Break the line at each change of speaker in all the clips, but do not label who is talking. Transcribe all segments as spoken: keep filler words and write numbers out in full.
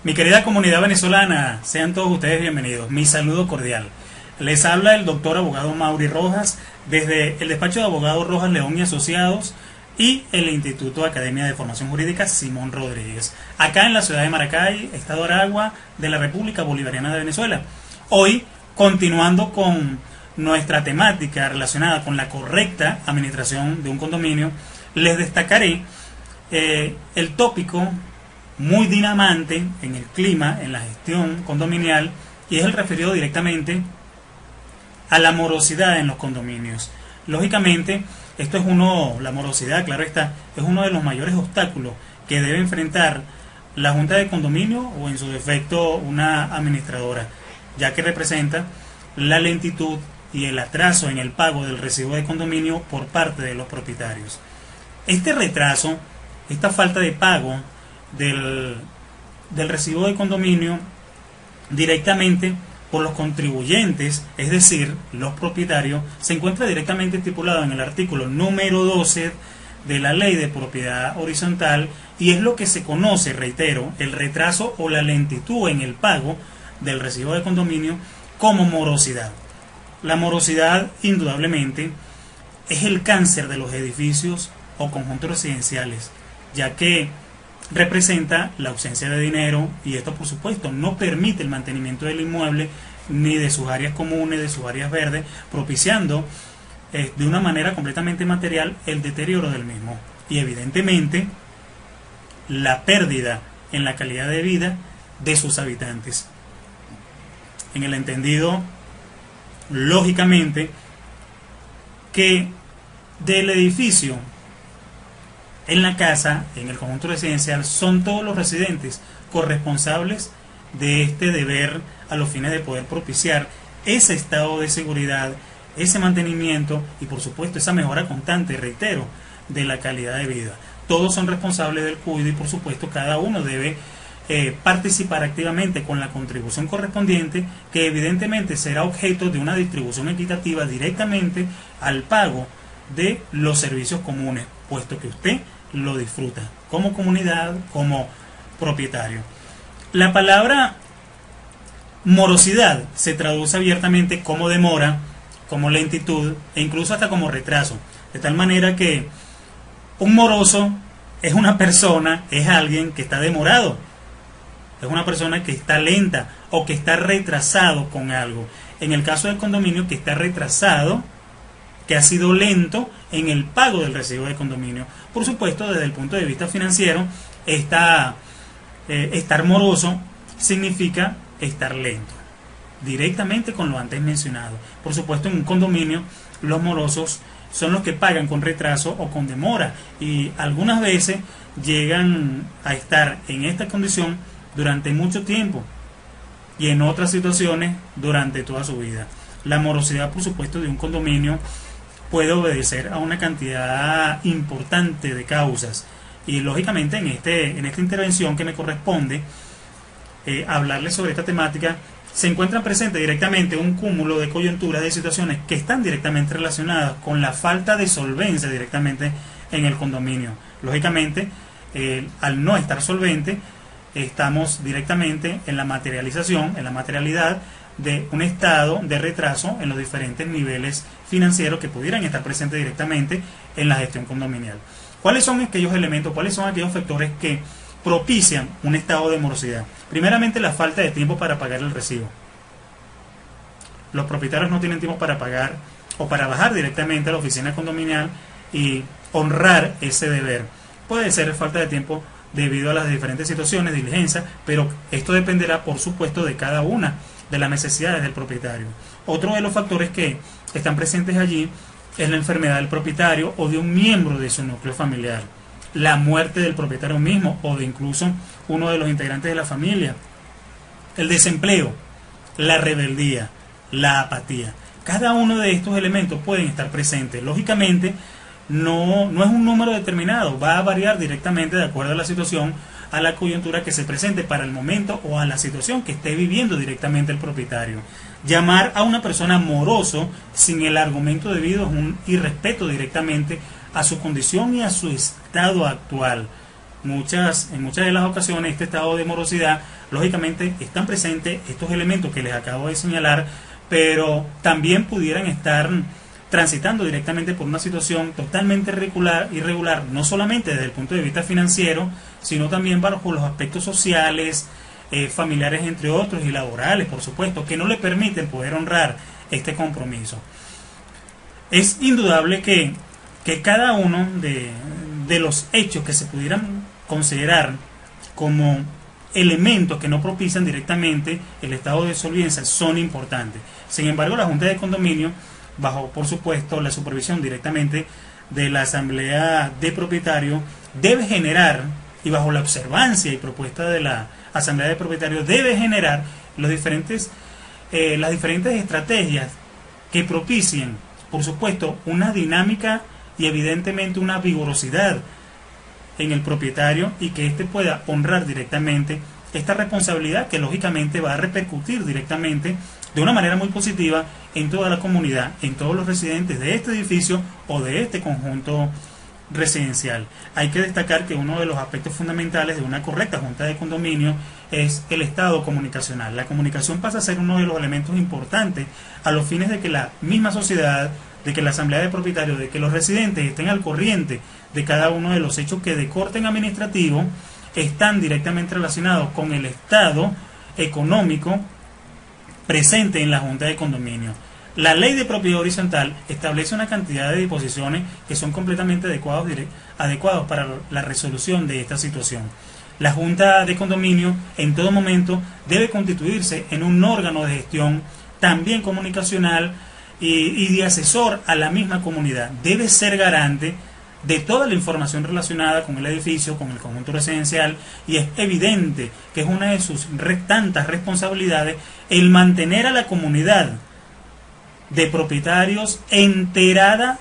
Mi querida comunidad venezolana, sean todos ustedes bienvenidos. Mi saludo cordial. Les habla el doctor abogado Mauri Rojas desde el despacho de abogados Rojas León y Asociados y el Instituto Academia de Formación Jurídica Simón Rodríguez, acá en la ciudad de Maracay, estado Aragua, de la República Bolivariana de Venezuela. Hoy, continuando con nuestra temática relacionada con la correcta administración de un condominio, les destacaré eh, el tópico muy dinamante en el clima, en la gestión condominial, y es el referido directamente a la morosidad en los condominios. Lógicamente, esto es uno, la morosidad, claro está, es uno de los mayores obstáculos que debe enfrentar la Junta de Condominio o en su defecto una administradora, ya que representa la lentitud y el atraso en el pago del recibo de condominio por parte de los propietarios. Este retraso, esta falta de pago del, del recibo de condominio directamente por los contribuyentes, es decir, los propietarios, se encuentra directamente estipulado en el artículo número doce de la Ley de Propiedad Horizontal, y es lo que se conoce, reitero, el retraso o la lentitud en el pago del recibo de condominio como morosidad. La morosidad, indudablemente, es el cáncer de los edificios o conjuntos residenciales, ya que representa la ausencia de dinero, y esto por supuesto no permite el mantenimiento del inmueble ni de sus áreas comunes, de sus áreas verdes, propiciando eh, de una manera completamente material el deterioro del mismo y evidentemente la pérdida en la calidad de vida de sus habitantes. En el entendido, lógicamente, que del edificio en la casa, en el conjunto residencial, son todos los residentes corresponsables de este deber a los fines de poder propiciar ese estado de seguridad, ese mantenimiento y por supuesto esa mejora constante, reitero, de la calidad de vida. Todos son responsables del cuidado y por supuesto cada uno debe eh, participar activamente con la contribución correspondiente, que evidentemente será objeto de una distribución equitativa directamente al pago de los servicios comunes, puesto que usted lo disfruta como comunidad, como propietario. La palabra morosidad se traduce abiertamente como demora, como lentitud e incluso hasta como retraso, de tal manera que un moroso es una persona, es alguien que está demorado, es una persona que está lenta o que está retrasado con algo. En el caso del condominio, que está retrasado, que ha sido lento en el pago del recibo de condominio. Por supuesto, desde el punto de vista financiero, esta, eh, estar moroso significa estar lento, directamente con lo antes mencionado. Por supuesto, en un condominio, los morosos son los que pagan con retraso o con demora, y algunas veces llegan a estar en esta condición durante mucho tiempo, y en otras situaciones durante toda su vida. La morosidad, por supuesto, de un condominio puede obedecer a una cantidad importante de causas, y lógicamente en, este, en esta intervención que me corresponde eh, hablarles sobre esta temática, se encuentran presentes directamente un cúmulo de coyunturas, de situaciones que están directamente relacionadas con la falta de solvencia directamente en el condominio. Lógicamente, eh, al no estar solvente, estamos directamente en la materialización, en la materialidad de un estado de retraso en los diferentes niveles financieros que pudieran estar presentes directamente en la gestión condominial. ¿Cuáles son aquellos elementos, cuáles son aquellos factores que propician un estado de morosidad? Primeramente, la falta de tiempo para pagar el recibo. Los propietarios no tienen tiempo para pagar o para bajar directamente a la oficina condominial y honrar ese deber. Puede ser falta de tiempo debido a las diferentes situaciones, diligencias, pero esto dependerá, por supuesto, de cada una de las necesidades del propietario. Otro de los factores que están presentes allí es la enfermedad del propietario o de un miembro de su núcleo familiar, la muerte del propietario mismo o de incluso uno de los integrantes de la familia, el desempleo, la rebeldía, la apatía. Cada uno de estos elementos pueden estar presentes. Lógicamente, no, no es un número determinado, va a variar directamente de acuerdo a la situación, a la coyuntura que se presente para el momento o a la situación que esté viviendo directamente el propietario. Llamar a una persona moroso sin el argumento debido es un irrespeto directamente a su condición y a su estado actual. Muchas, en muchas de las ocasiones este estado de morosidad lógicamente están presentes estos elementos que les acabo de señalar, pero también pudieran estar transitando directamente por una situación totalmente irregular, irregular, no solamente desde el punto de vista financiero, sino también bajo los aspectos sociales, eh, familiares entre otros, y laborales, por supuesto, que no le permiten poder honrar este compromiso. Es indudable que, que cada uno de, de los hechos que se pudieran considerar como elementos que no propician directamente el estado de solvencia son importantes. Sin embargo, la Junta de Condominio, bajo por supuesto la supervisión directamente de la Asamblea de Propietarios, debe generar, y bajo la observancia y propuesta de la Asamblea de Propietarios, debe generar los diferentes, eh, las diferentes estrategias que propicien, por supuesto, una dinámica y evidentemente una vigorosidad en el propietario, y que éste pueda honrar directamente esta responsabilidad, que lógicamente va a repercutir directamente de una manera muy positiva en toda la comunidad, en todos los residentes de este edificio o de este conjunto residencial. Hay que destacar que uno de los aspectos fundamentales de una correcta junta de condominio es el estado comunicacional. La comunicación pasa a ser uno de los elementos importantes a los fines de que la misma sociedad, de que la asamblea de propietarios, de que los residentes estén al corriente de cada uno de los hechos que de corte administrativo están directamente relacionados con el estado económico presente en la junta de condominio. La ley de propiedad horizontal establece una cantidad de disposiciones que son completamente adecuados, adecuados para la resolución de esta situación. La junta de condominio en todo momento debe constituirse en un órgano de gestión también comunicacional y, y de asesor a la misma comunidad. Debe ser garante de toda la información relacionada con el edificio, con el conjunto residencial, y es evidente que es una de sus re tantas responsabilidades el mantener a la comunidad de propietarios enterada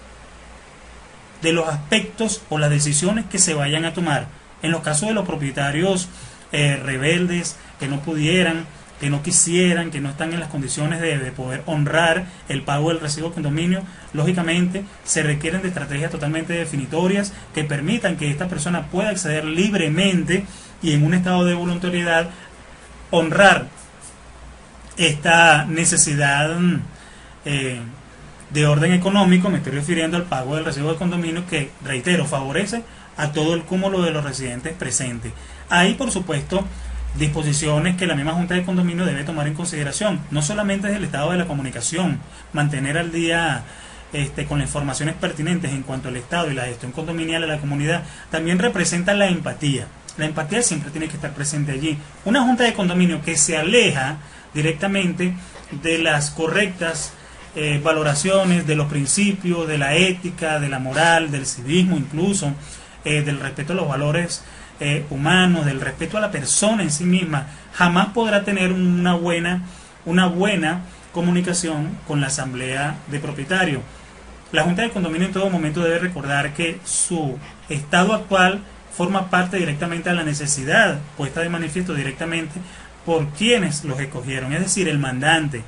de los aspectos o las decisiones que se vayan a tomar. En los casos de los propietarios eh, rebeldes, que no pudieran, que no quisieran, que no están en las condiciones de, de poder honrar el pago del recibo de condominio, lógicamente se requieren de estrategias totalmente definitorias que permitan que esta persona pueda acceder libremente y en un estado de voluntariedad honrar esta necesidad eh, de orden económico. Me estoy refiriendo al pago del recibo de condominio, que, reitero, favorece a todo el cúmulo de los residentes presentes. Hay, por supuesto, disposiciones que la misma Junta de Condominio debe tomar en consideración, no solamente desde el estado de la comunicación, mantener al día este, con las informaciones pertinentes en cuanto al estado y la gestión condominial de la comunidad, también representa la empatía. La empatía siempre tiene que estar presente allí. Una Junta de Condominio que se aleja directamente de las correctas eh, valoraciones, de los principios, de la ética, de la moral, del civismo incluso, eh, del respeto a los valores Eh, humanos, del respeto a la persona en sí misma, jamás podrá tener una buena, una buena comunicación con la asamblea de propietarios. La Junta de Condominio en todo momento debe recordar que su estado actual forma parte directamente de la necesidad puesta de manifiesto directamente por quienes los escogieron, es decir, el mandante.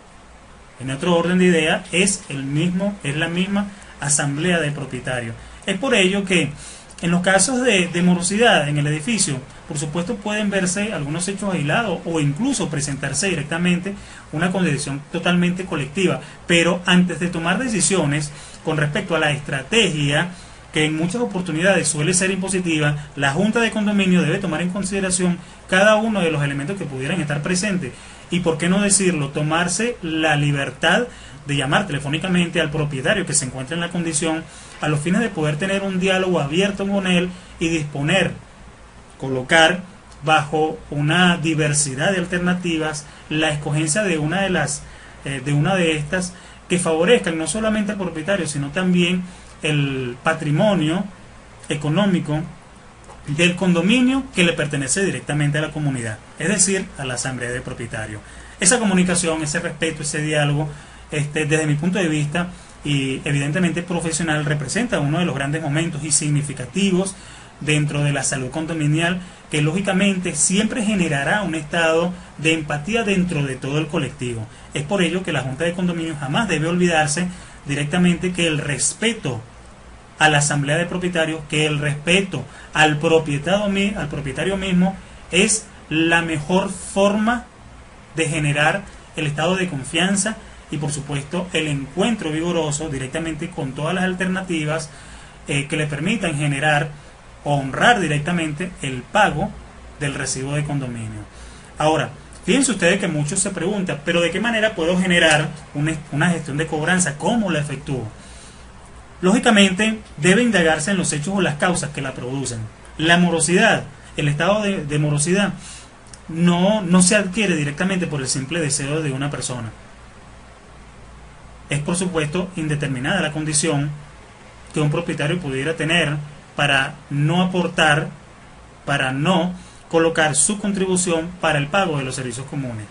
En otro orden de idea, es el mismo, es la misma asamblea de propietarios. Es por ello que en los casos de, de morosidad en el edificio, por supuesto pueden verse algunos hechos aislados o incluso presentarse directamente una condición totalmente colectiva, pero antes de tomar decisiones con respecto a la estrategia, que en muchas oportunidades suele ser impositiva, la Junta de Condominio debe tomar en consideración cada uno de los elementos que pudieran estar presentes y, por qué no decirlo, tomarse la libertad de llamar telefónicamente al propietario que se encuentra en la condición, a los fines de poder tener un diálogo abierto con él y disponer, colocar bajo una diversidad de alternativas la escogencia de una de las eh, de una de estas que favorezcan no solamente al propietario, sino también el patrimonio económico del condominio que le pertenece directamente a la comunidad, es decir, a la asamblea de propietarios. Esa comunicación, ese respeto, ese diálogo, este, desde mi punto de vista y evidentemente profesional, representa uno de los grandes momentos y significativos dentro de la salud condominial, que lógicamente siempre generará un estado de empatía dentro de todo el colectivo. Es por ello que la Junta de Condominio jamás debe olvidarse directamente que el respeto a la asamblea de propietarios, que el respeto al propietario, al propietario mismo es la mejor forma de generar el estado de confianza y por supuesto el encuentro vigoroso directamente con todas las alternativas eh, que le permitan generar o honrar directamente el pago del recibo de condominio. Ahora, fíjense ustedes que muchos se preguntan, pero ¿de qué manera puedo generar una, una gestión de cobranza? ¿Cómo la efectúo? Lógicamente debe indagarse en los hechos o las causas que la producen. La morosidad, el estado de, de morosidad no, no se adquiere directamente por el simple deseo de una persona. Es por supuesto indeterminada la condición que un propietario pudiera tener para no aportar, para no colocar su contribución para el pago de los servicios comunes.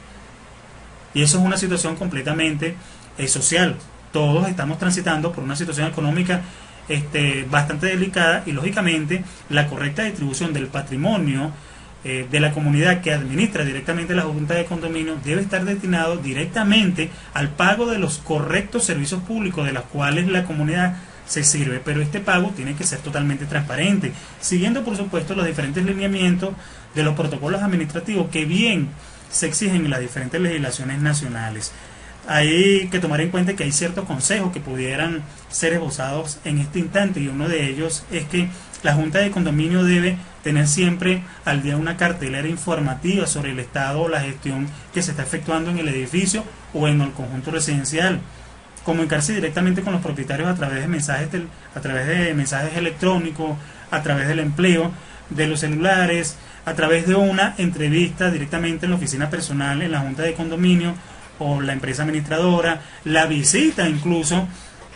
Y eso es una situación completamente eh, social. Todos estamos transitando por una situación económica este, bastante delicada y lógicamente la correcta distribución del patrimonio eh, de la comunidad que administra directamente la Junta de Condominio debe estar destinado directamente al pago de los correctos servicios públicos de los cuales la comunidad se sirve, pero este pago tiene que ser totalmente transparente, siguiendo por supuesto los diferentes lineamientos de los protocolos administrativos que bien se exigen en las diferentes legislaciones nacionales. Hay que tomar en cuenta que hay ciertos consejos que pudieran ser esbozados en este instante y uno de ellos es que la Junta de Condominio debe tener siempre al día una cartelera informativa sobre el estado o la gestión que se está efectuando en el edificio o en el conjunto residencial. Comunicarse directamente con los propietarios a través de mensajes del, a través de mensajes electrónicos, a través del empleo de los celulares, a través de una entrevista directamente en la oficina personal en la Junta de Condominio o la empresa administradora, la visita incluso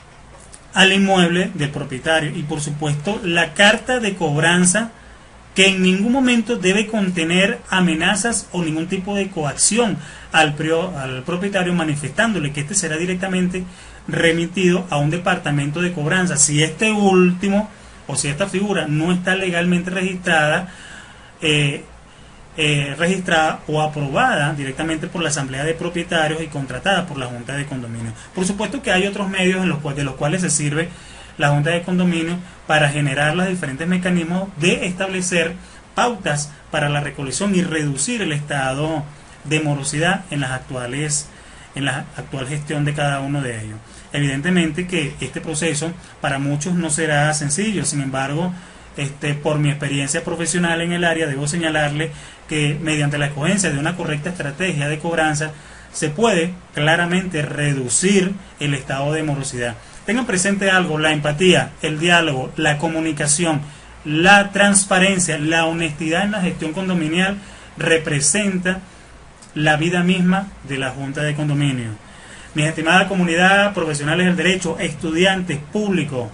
al inmueble del propietario y por supuesto la carta de cobranza que en ningún momento debe contener amenazas o ningún tipo de coacción al, prio, al propietario, manifestándole que este será directamente remitido a un departamento de cobranza. Si este último o si esta figura no está legalmente registrada, eh, eh, registrada o aprobada directamente por la Asamblea de Propietarios y contratada por la Junta de Condominio. Por supuesto que hay otros medios en los cuales, de los cuales se sirve la Junta de Condominio para generar los diferentes mecanismos de establecer pautas para la recolección y reducir el estado de morosidad en las actuales en la actual gestión de cada uno de ellos. Evidentemente que este proceso para muchos no será sencillo, sin embargo, este, por mi experiencia profesional en el área, debo señalarle que mediante la escogencia de una correcta estrategia de cobranza se puede claramente reducir el estado de morosidad. Tengan presente algo: la empatía, el diálogo, la comunicación, la transparencia, la honestidad en la gestión condominial representa la vida misma de la Junta de Condominio. Mi estimada comunidad, profesionales del derecho, estudiantes, público,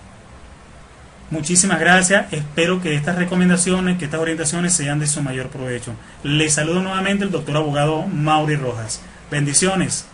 muchísimas gracias. Espero que estas recomendaciones, que estas orientaciones sean de su mayor provecho. Les saludo nuevamente el doctor abogado Mauri Rojas. Bendiciones.